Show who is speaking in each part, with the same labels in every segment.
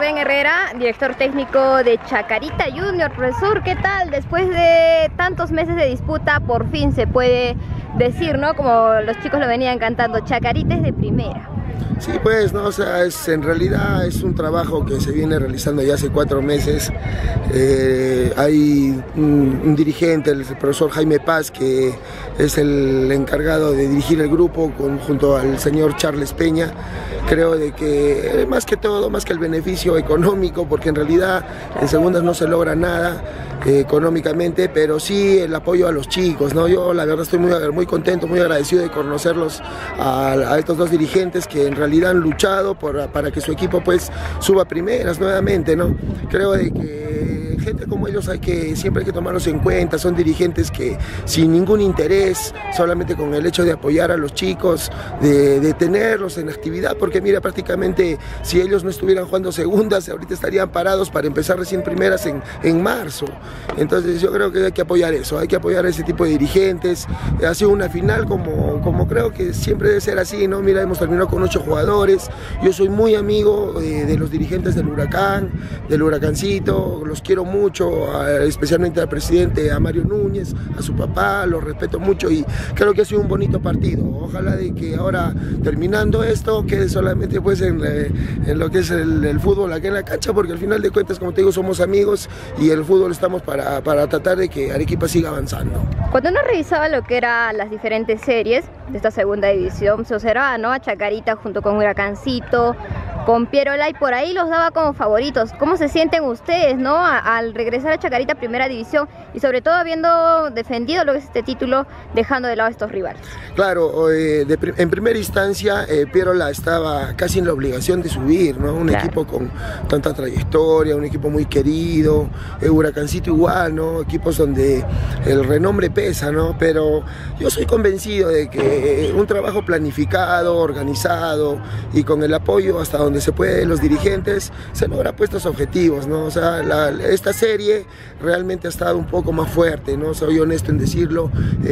Speaker 1: Rubén Herrera, director técnico de Chacarita Junior. Profesor, ¿qué tal? Después de tantos meses de disputa, por fin se puede decir, ¿no? Como los chicos lo venían cantando, Chacarita es de primera.
Speaker 2: Sí, pues, no, o sea, en realidad es un trabajo que se viene realizando ya hace 4 meses. Hay un dirigente, el profesor Jaime Paz, que es el encargado de dirigir el grupo junto al señor Charles Peña. Creo de que más que todo, más que el beneficio económico, porque en realidad en segundas no se logra nada económicamente, pero sí el apoyo a los chicos, ¿no? Yo la verdad estoy muy contento, muy agradecido de conocerlos a estos dos dirigentes que en realidad han luchado para que su equipo pues suba primeras nuevamente, ¿no? Creo de que gente como ellos siempre hay que tomarlos en cuenta. Son dirigentes que sin ningún interés, solamente con el hecho de apoyar a los chicos, de tenerlos en actividad, porque mira, prácticamente si ellos no estuvieran jugando segundas, ahorita estarían parados para empezar recién primeras en marzo. Entonces yo creo que hay que apoyar eso, hay que apoyar a ese tipo de dirigentes. Ha sido una final como creo que siempre debe ser así, ¿no? Mira, hemos terminado con 8 jugadores. Yo soy muy amigo de los dirigentes del Huracán, del Huracancito, los quiero mucho, especialmente al presidente, a Mario Núñez, a su papá, los respeto mucho y creo que ha sido un bonito partido. Ojalá de que ahora, terminando esto, quede solamente pues en lo que es el fútbol aquí en la cancha, porque al final de cuentas, como te digo, somos amigos y el fútbol estamos para tratar de que Arequipa siga avanzando.
Speaker 1: Cuando uno revisaba lo que eran las diferentes series de esta segunda división, se observaba, ¿no?, a Chacarita junto con Huracancito, con Pierola, y por ahí los daba como favoritos. ¿Cómo se sienten ustedes, ¿no?, al regresar a Chacarita Primera División y sobre todo habiendo defendido lo que es este título, dejando de lado a estos rivales?
Speaker 2: Claro, en primera instancia Pierola estaba casi en la obligación de subir, ¿no? Un equipo con tanta trayectoria, un equipo muy querido, Huracancito igual, ¿no? Equipos donde el renombre pesa, ¿no? Pero yo soy convencido de que un trabajo planificado, organizado y con el apoyo hasta donde se puede de los dirigentes, se logra pues estos objetivos, ¿no? O sea, esta serie realmente ha estado un poco más fuerte, ¿no? Soy honesto en decirlo.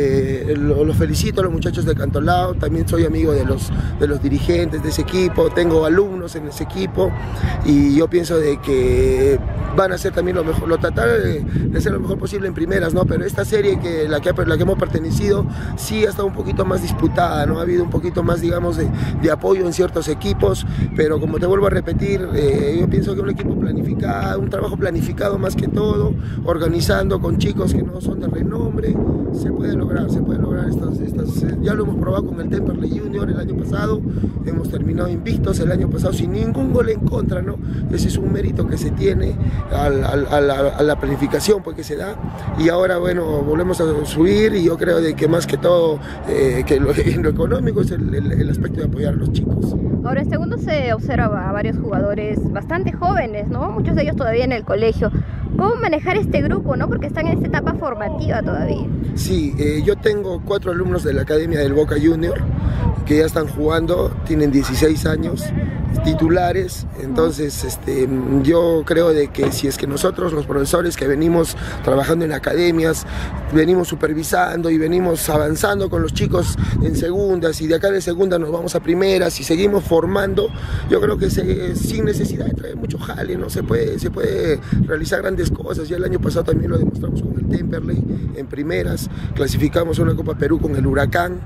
Speaker 2: Los felicito a los muchachos de Cantolao, también soy amigo de los dirigentes de ese equipo, tengo alumnos en ese equipo y yo pienso de que van a hacer también lo mejor, tratar de ser lo mejor posible en primeras, ¿no? Pero esta serie la que hemos pertenecido sí ha estado un poquito más disputada, ¿no? Ha habido un poquito más, digamos, de apoyo en ciertos equipos, pero como te vuelvo a repetir, yo pienso que un equipo planificado, un trabajo planificado más que todo, organizando con chicos que no son de renombre, se puede lograr estas, ya lo hemos probado con el Temperley Junior el año pasado, hemos terminado invictos el año pasado sin ningún gol en contra, ¿no? Ese es un mérito que se tiene a la planificación pues, que se da, y ahora bueno, volvemos a subir y yo creo de que más que todo que lo económico es el aspecto de apoyar a los chicos.
Speaker 1: Ahora, en segundo se observa a varios jugadores bastante jóvenes, ¿no? Muchos de ellos todavía en el colegio. ¿Cómo manejar este grupo, no? Porque están en esta etapa formativa todavía. Sí,
Speaker 2: yo tengo 4 alumnos de la Academia del Boca Junior que ya están jugando, tienen 16 años, titulares. Entonces yo creo de que si es que nosotros los profesores que venimos trabajando en academias, venimos supervisando y venimos avanzando con los chicos en segundas, y de acá de segunda nos vamos a primeras y seguimos formando, yo creo que sin necesidad de traer mucho jale, ¿no? Se puede realizar grandes cosas. Ya el año pasado también lo demostramos con el Temperley en primeras, clasificamos a una Copa Perú con el Huracán,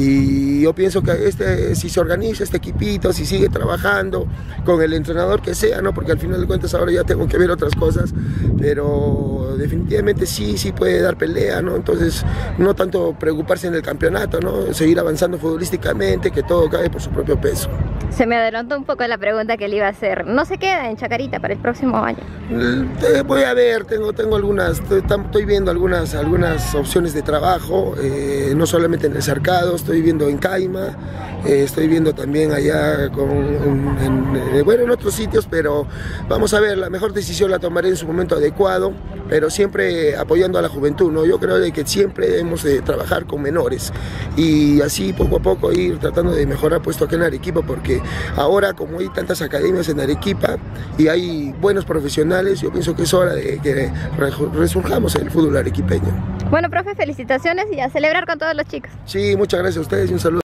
Speaker 2: y yo pienso que si se organiza este equipito, si sigue trabajando con el entrenador que sea, ¿no? Porque al final de cuentas ahora ya tengo que ver otras cosas, pero definitivamente sí puede dar pelea, ¿no? Entonces no tanto preocuparse en el campeonato, ¿no? Seguir avanzando futbolísticamente, que todo cae por su propio peso.
Speaker 1: Se me adelantó un poco la pregunta que le iba a hacer. ¿No se queda en Chacarita para el próximo año?
Speaker 2: Voy a ver, tengo algunas, estoy viendo algunas opciones de trabajo, no solamente en el Cercado, estoy viendo en Caima, estoy viendo también allá en otros sitios, pero vamos a ver, la mejor decisión la tomaré en su momento adecuado, pero siempre apoyando a la juventud, ¿no? Yo creo de que siempre debemos de trabajar con menores y así poco a poco ir tratando de mejorar puesto aquí en Arequipa, porque ahora como hay tantas academias en Arequipa y hay buenos profesionales, yo pienso que es hora de que resurjamos el fútbol arequipeño.
Speaker 1: Bueno, profe, felicitaciones y a celebrar con todos los chicos.
Speaker 2: Sí, muchas gracias a ustedes y un saludo.